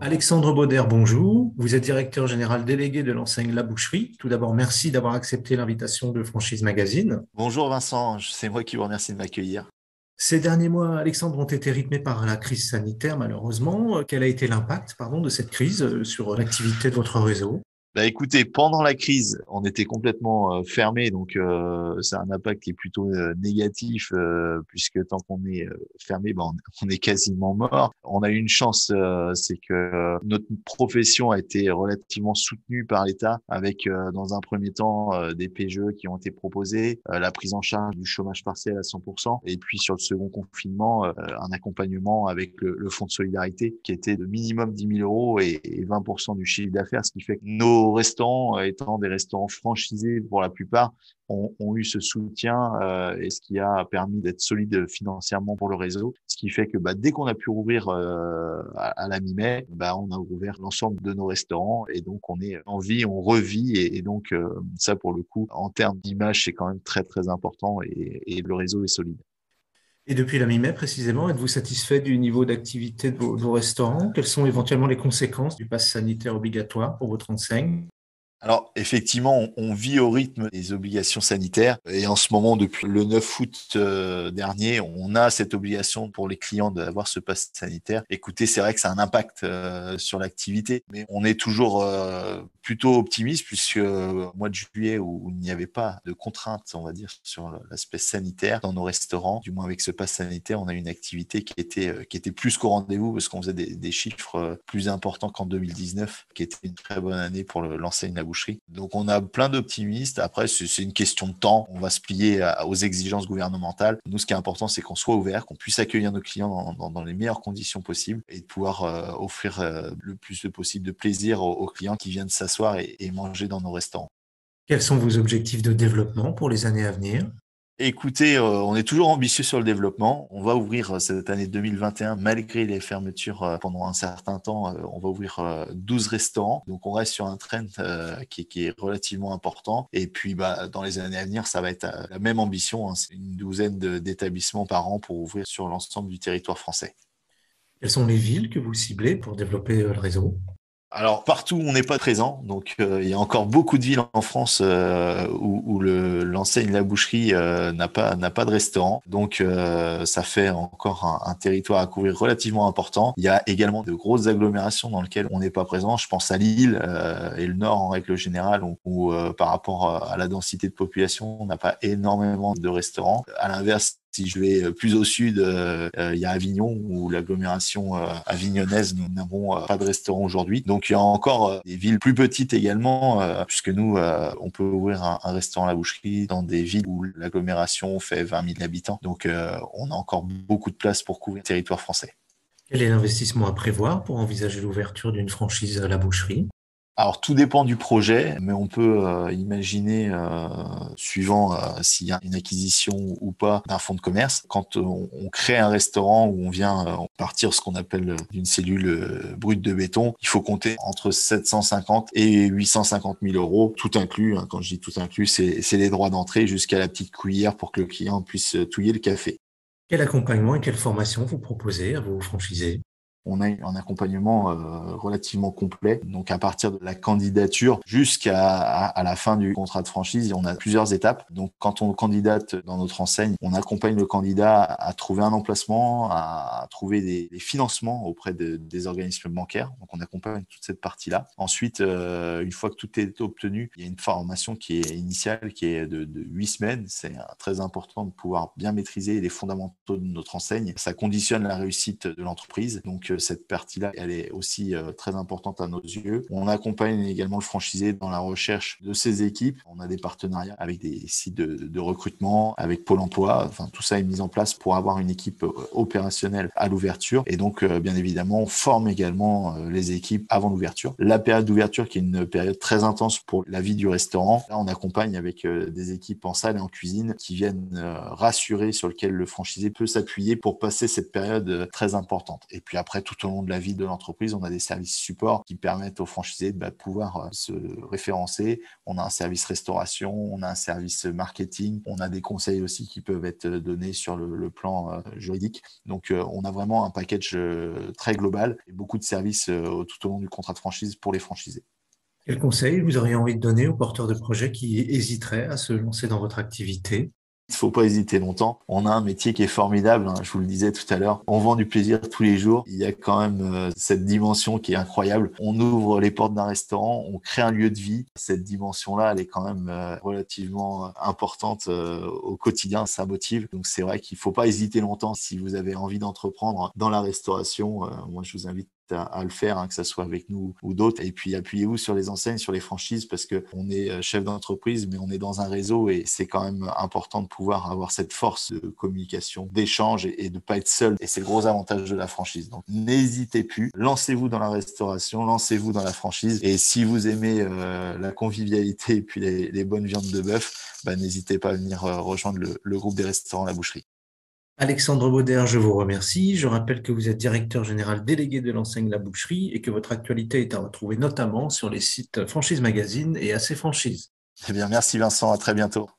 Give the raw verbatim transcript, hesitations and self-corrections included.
Alexandre Bauder, bonjour. Vous êtes directeur général délégué de l'enseigne La Boucherie. Tout d'abord, merci d'avoir accepté l'invitation de Franchise Magazine. Bonjour Vincent, c'est moi qui vous remercie de m'accueillir. Ces derniers mois, Alexandre, ont été rythmés par la crise sanitaire, malheureusement. Quel a été l'impact, pardon, de cette crise euh, sur l'activité de votre réseau? Bah écoutez, pendant la crise, on était complètement euh, fermé, donc euh, c'est un impact qui est plutôt euh, négatif, euh, puisque tant qu'on est euh, fermé, bah, on, on est quasiment mort. On a eu une chance, euh, c'est que euh, notre profession a été relativement soutenue par l'État, avec euh, dans un premier temps euh, des P G E qui ont été proposés, euh, la prise en charge du chômage partiel à cent pour cent, et puis sur le second confinement, euh, un accompagnement avec le, le fonds de solidarité qui était de minimum dix mille euros et, et vingt pour cent du chiffre d'affaires, ce qui fait que nos restaurants, euh, étant des restaurants franchisés pour la plupart, ont, ont eu ce soutien euh, et ce qui a permis d'être solide financièrement pour le réseau. Ce qui fait que bah, dès qu'on a pu rouvrir euh, à, à la mi-mai, bah, on a rouvert l'ensemble de nos restaurants et donc on est en vie, on revit et, et donc euh, ça pour le coup, en termes d'image, c'est quand même très très important et, et le réseau est solide. Et depuis la mi-mai, précisément, êtes-vous satisfait du niveau d'activité de vos, de vos restaurants? Quelles sont éventuellement les conséquences du pass sanitaire obligatoire pour votre enseigne? Alors, effectivement, on, on vit au rythme des obligations sanitaires. Et en ce moment, depuis le neuf août euh, dernier, on a cette obligation pour les clients d'avoir ce pass sanitaire. Écoutez, c'est vrai que ça a un impact euh, sur l'activité, mais on est toujours euh, plutôt optimiste puisque euh, au mois de juillet, où, où il n'y avait pas de contraintes, on va dire, sur l'aspect sanitaire dans nos restaurants, du moins avec ce pass sanitaire, on a une activité qui était, euh, qui était plus qu'au rendez-vous parce qu'on faisait des, des chiffres euh, plus importants qu'en deux mille dix-neuf, qui était une très bonne année pour le- l'enseigne La Boucherie. Donc on a plein d'optimistes. Après, c'est c'est une question de temps. On va se plier à- aux exigences gouvernementales. Nous, ce qui est important, c'est qu'on soit ouvert, qu'on puisse accueillir nos clients dans, dans- dans les meilleures conditions possibles et de pouvoir euh, offrir euh, le plus de possible de plaisir aux, aux clients qui viennent s'asseoir et, et manger dans nos restaurants. Quels sont vos objectifs de développement pour les années à venir? Écoutez, euh, on est toujours ambitieux sur le développement. On va ouvrir euh, cette année deux mille vingt et un, malgré les fermetures euh, pendant un certain temps, euh, on va ouvrir euh, douze restaurants. Donc on reste sur un trend euh, qui, qui est relativement important. Et puis bah, dans les années à venir, ça va être euh, la même ambition, hein. C'est une douzaine de- d'établissements par an pour ouvrir sur l'ensemble du territoire français. Quelles sont les villes que vous ciblez pour développer euh, le réseau? Alors partout où on n'est pas présent, donc euh, il y a encore beaucoup de villes en France euh, où, où le, l'enseigne La Boucherie euh, n'a pas n'a pas de restaurant, donc euh, ça fait encore un, un territoire à couvrir relativement important. Il y a également de grosses agglomérations dans lesquelles on n'est pas présent. Je pense à Lille euh, et le Nord en règle générale, où, où, euh, par rapport à la densité de population, on n'a pas énormément de restaurants. À l'inverse, si je vais plus au sud, euh, euh, il y a Avignon où l'agglomération euh, avignonnaise, nous n'avons euh, pas de restaurant aujourd'hui. Donc il y a encore euh, des villes plus petites également, euh, puisque nous, euh, on peut ouvrir un, un restaurant à la boucherie dans des villes où l'agglomération fait vingt mille habitants. Donc euh, on a encore beaucoup de place pour couvrir le territoire français. Quel est l'investissement à prévoir pour envisager l'ouverture d'une franchise à la boucherie? Alors tout dépend du projet, mais on peut euh, imaginer, euh, suivant euh, s'il y a une acquisition ou pas d'un fonds de commerce, quand euh, on, on crée un restaurant où on vient euh, partir ce qu'on appelle d'une cellule euh, brute de béton, il faut compter entre sept cent cinquante et huit cent cinquante mille euros, tout inclus. Hein. Quand je dis tout inclus, c'est c'est les droits d'entrée jusqu'à la petite cuillère pour que le client puisse euh, touiller le café. Quel accompagnement et quelle formation vous proposez à vos franchisés? On a un accompagnement euh, relativement complet. Donc à partir de la candidature jusqu'à à, à la fin du contrat de franchise, on a plusieurs étapes. Donc quand on candidate dans notre enseigne, on accompagne le candidat à trouver un emplacement, à trouver des, des financements auprès de, des organismes bancaires. Donc on accompagne toute cette partie-là. Ensuite, euh, une fois que tout est obtenu, il y a une formation qui est initiale, qui est de, de huit semaines. C'est euh, très important de pouvoir bien maîtriser les fondamentaux de notre enseigne. Ça conditionne la réussite de l'entreprise. Donc cette partie-là, elle est aussi euh, très importante à nos yeux. On accompagne également le franchisé dans la recherche de ses équipes. On a des partenariats avec des sites de, de recrutement, avec Pôle emploi. Enfin, tout ça est mis en place pour avoir une équipe euh, opérationnelle à l'ouverture. Et donc, euh, bien évidemment, on forme également euh, les équipes avant l'ouverture. La période d'ouverture, qui est une période très intense pour la vie du restaurant. Là, on accompagne avec euh, des équipes en salle et en cuisine qui viennent euh, rassurer, sur lequel le franchisé peut s'appuyer pour passer cette période euh, très importante. Et puis après, tout au long de la vie de l'entreprise, on a des services support qui permettent aux franchisés de bah, pouvoir se référencer. On a un service restauration, on a un service marketing, on a des conseils aussi qui peuvent être donnés sur le, le plan euh, juridique. Donc, euh, on a vraiment un package euh, très global et beaucoup de services euh, tout au long du contrat de franchise pour les franchisés. Quel conseil vous auriez envie de donner aux porteurs de projets qui hésiteraient à se lancer dans votre activité? Il ne faut pas hésiter longtemps. On a un métier qui est formidable, hein, je vous le disais tout à l'heure. On vend du plaisir tous les jours. Il y a quand même euh, cette dimension qui est incroyable. On ouvre les portes d'un restaurant, on crée un lieu de vie. Cette dimension-là, elle est quand même euh, relativement importante euh, au quotidien. Ça motive. Donc c'est vrai qu'il ne faut pas hésiter longtemps. Si vous avez envie d'entreprendre dans la restauration, euh, moi je vous invite à, à le faire, hein, que ça soit avec nous ou d'autres. Et puis appuyez-vous sur les enseignes, sur les franchises, parce que on est chef d'entreprise, mais on est dans un réseau et c'est quand même important de pouvoir avoir cette force de communication, d'échange et, et de pas être seul. Et c'est le gros avantage de la franchise. Donc n'hésitez plus, lancez-vous dans la restauration, lancez-vous dans la franchise. Et si vous aimez euh, la convivialité et puis les, les bonnes viandes de bœuf, bah, n'hésitez pas à venir euh, rejoindre le, le groupe des restaurants La Boucherie. Alexandre Bauder, je vous remercie. Je rappelle que vous êtes directeur général délégué de l'enseigne La Boucherie et que votre actualité est à retrouver notamment sur les sites Franchise Magazine et A C Franchise. Eh bien, merci Vincent, à très bientôt.